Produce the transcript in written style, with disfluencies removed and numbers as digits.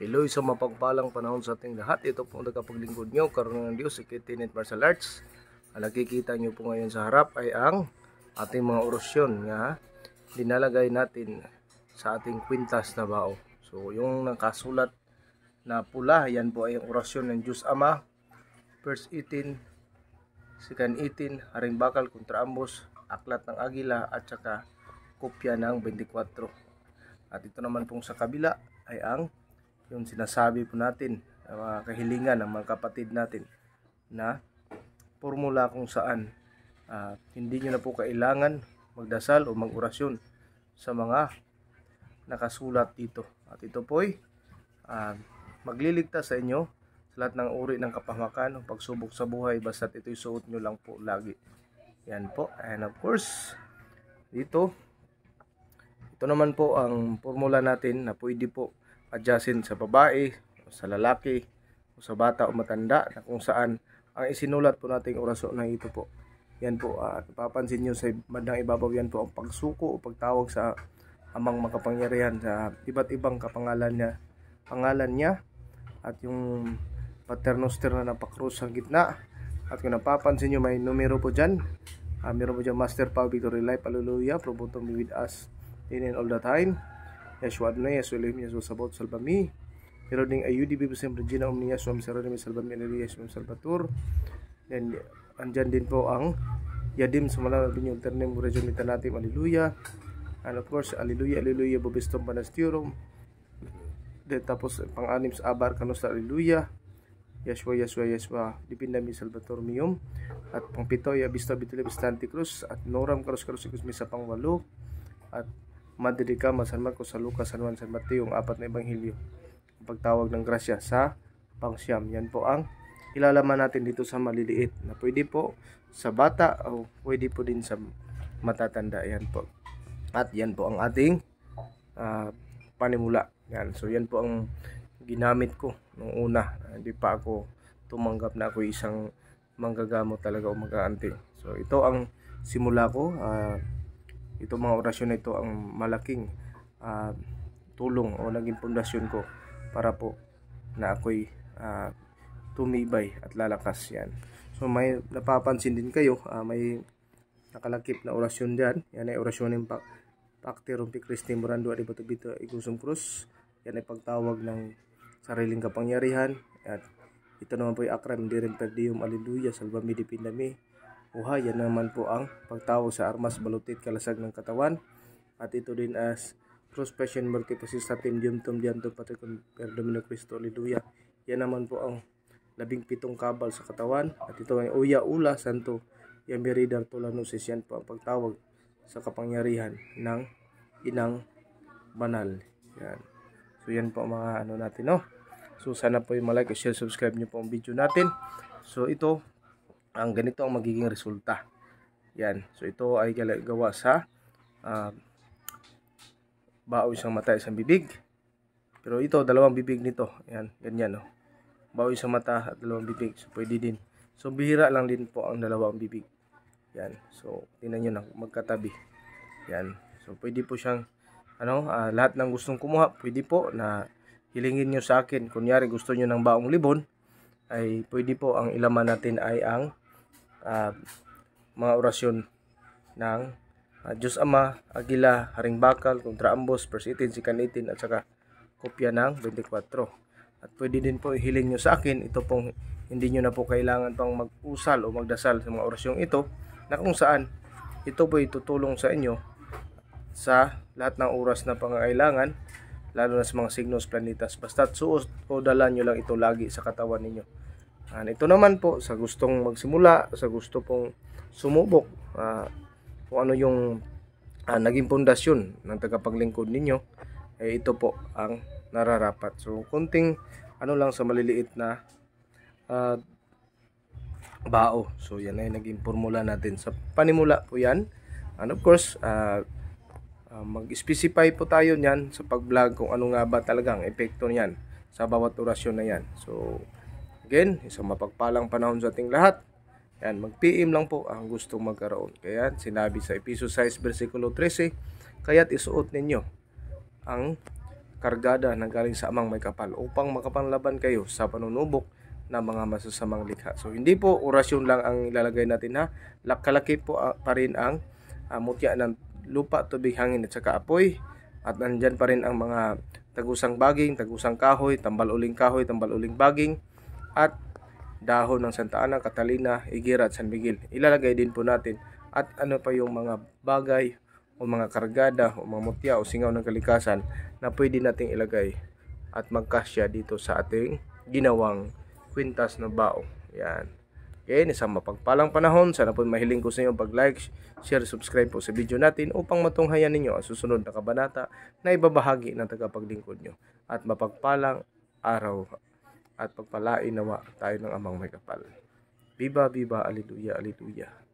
Hello, isang mapagpalang panahon sa ating lahat. Ito po ang tagapaglingkod nyo, Karunan ng Diyos, Ikitinet Martial Arts. Ang nakikita nyo po ngayon sa harap ay ang ating mga orasyon nga dinalagay natin sa ating kwintas na bao. So, yung nakasulat na pula, yan po ay ang orasyon ng Diyos Ama, First 18, Second 18, Haring Bakal kontra Ambos, Aklat ng Agila, at saka kopya ng 24. At ito naman pong sa kabila ay ang yung sinasabi po natin, mga kahilingan ng mga kapatid natin na formula kung saan hindi nyo na po kailangan magdasal o mag-orasyon sa mga nakasulat dito. At ito po ay magliligtas sa inyo sa lahat ng uri ng kapahamakan o pagsubok sa buhay, basta't ito'y suot nyo lang po lagi. Yan po. And of course, ito naman po ang formula natin na pwede po adjustin sa babae, o sa lalaki, o sa bata o matanda, na kung saan ang isinulat po nating orasyon na ito po. Yan po, napapansin nyo sa bandang ibabaw, yan po ang pagsuko o pagtawag sa amang makapangyarihan sa iba't ibang pangalan niya, at yung paternoster na napakrus sa gitna. At kung napapansin nyo, may numero po dyan. Meron po dyan, Master Power Victory Life, Hallelujah, Probotum be with us in and all the time. Yeshua Adonai, Yeshua Elohim, Yeshua Sabaoth, salvami. Meron ding ayudi, bibusem, Regina, Omnia, Yeshua Miserere, salvami, Elia, Yeshua Salvator. Then, andyan din po ang Yadim, Sumala, Binyong Ternem, Region Mitanatim, Hallelujah. And of course, Hallelujah, Hallelujah, Bobistom, Panastirum. Then, tapos, pang-anim sa Abar, Kanusta, Hallelujah. Yeshua, Yeshua, Yeshua, Dipindami, Salvator, Mium. At pang-pito, Yabista, Bitila, Bistanti Cruz. At Noram, Karus, Ikus, Misa, pang-walo. At Madre Kama, San Marcos, San Lucas, San Juan, San Mateo, ang apat na ebanghelyo. Ang pagtawag ng grasya sa pangsyam. Yan po ang ilalaman natin dito sa maliliit, na pwede po sa bata o pwede po din sa matatanda. Yan po. At yan po ang ating panimula. Yan. So yan po ang ginamit ko nung una. Hindi pa ako tumanggap na ako isang manggagamot talaga o mag-aante. So ito ang simula ko. Ito mga orasyon na ito ang malaking tulong o naging pundasyon ko para po na ako'y tumibay at lalakas. Yan. So may napapansin din kayo, may nakalakip na orasyon dyan. Yan ay orasyon ng Pacte Rumpi Christi Morando Adibotobito Igusum Cruz. Yan ay pagtawag ng sariling kapangyarihan. At ito naman po ay Akram Direm Perdium Hallelujah, Salvami Dipindami. Yan naman po ang pagtawag sa armas, balutit, kalasag ng katawan. At ito din as Cross Passion Multiposistatim Diumtum Diantum Patricum Per Domino Cristo Hallelujah. Yan naman po ang 17 kabal sa katawan. At ito ay Uya Ula Santo Yamiridar Tulanusis. Yan po ang pagtawag sa kapangyarihan ng Inang Banal. Yan. So yan po mga natin, no? So sana po yung like, share, subscribe nyo po ang video natin. So ito, ang ganito ang magiging resulta. Yan. So ito ay gawa sa bao, isang mata, isang bibig. Pero ito, dalawang bibig nito. Yan, ganyan, no. Bao, isang mata at dalawang bibig. So pwede din. So bihira lang din po ang dalawang bibig. Yan. So tingnan niyo na magkatabi. Yan. So pwede po siyang lahat ng gustong kumuha, pwede po na hilingin niyo sa akin. Kunyari gusto niyo ng baong libon, ay pwede po ang ilaman natin ay ang mga orasyon ng Diyos Ama, Agila, Haring Bakal kontra Ambos, First 18, Second 18, at saka kopya ng 24. At pwede din po ihiling nyo sa akin. Ito pong hindi nyo na po kailangan pang mag-usal o magdasal sa mga orasyong ito, na kung saan ito po itutulong sa inyo sa lahat ng oras na pangangailangan, lalo na sa mga signos, planetas. Basta't suot o dala nyo lang ito lagi sa katawan ninyo. Ito naman po sa gustong magsimula, sa gusto pong sumubok, kung ano yung naging pundasyon ng tagapaglingkod ninyo, ito po ang nararapat. So kunting lang sa maliliit na bao. So yan ay naging formula natin sa panimula po yan. And of course, mag-specify po tayo niyan sa pag-vlog kung ano nga ba talagang epekto niyan sa bawat orasyon na yan. So again, isang mapagpalang panahon sa ating lahat. Yan, mag-PM lang po ang gustong magkaroon. Kaya sinabi sa Episo 6 versikulo 13, kaya't isuot ninyo ang kargada na galing sa amang may kapal upang makapanlaban kayo sa panunubok na mga masasamang likha. So hindi po orasyon lang ang ilalagay natin ha. Kalaki po pa rin ang mutya ng lupa, tubig, hangin at saka apoy. At nandyan pa rin ang mga tagusang baging, tagusang kahoy, tambal uling baging at dahon ng Santa Ana, Catalina, Higuera at San Miguel. Ilalagay din po natin at ano pa yung mga bagay o mga kargada o mga mutya o singaw ng kalikasan na pwede nating ilagay at magkasya dito sa ating ginawang kwintas na bao. Yan. Okay, isang mapagpalang panahon. Sana po mahiling ko sa inyo pag-like, share, subscribe po sa video natin upang matunghayan ninyo ang susunod na kabanata na ibabahagi ng tagapaglingkod nyo. At mapagpalang araw at pagpalain nawa tayo ng amang may kapal. Viva, viva, aleluya, aleluya.